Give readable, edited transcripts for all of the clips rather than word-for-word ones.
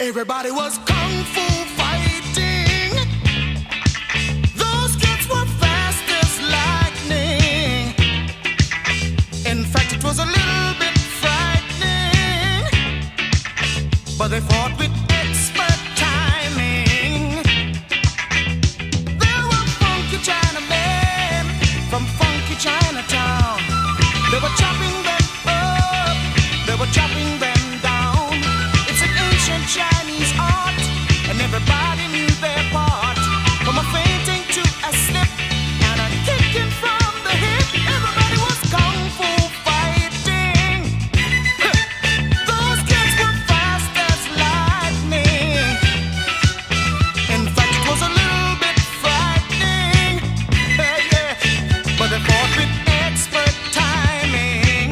Everybody was kung fu fighting. Those kids were fast as lightning. In fact, it was a little bit frightening, but they fought with expert timing. There were funky Chinamen from funky Chinatown. They were chopping them up, they were chopping them down. It's an ancient Chinese art, and everybody knew their part. From a fainting to a slip and a kicking from the hip, everybody was kung fu fighting. Those kids were fast as lightning. In fact, it was a little bit frightening, yeah, but they fought with expert timing.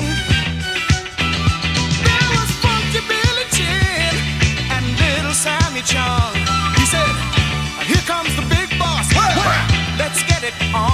There was funky Billy Chin and little Sammy Chung. He said, "Here comes the big boss. Let's get it on."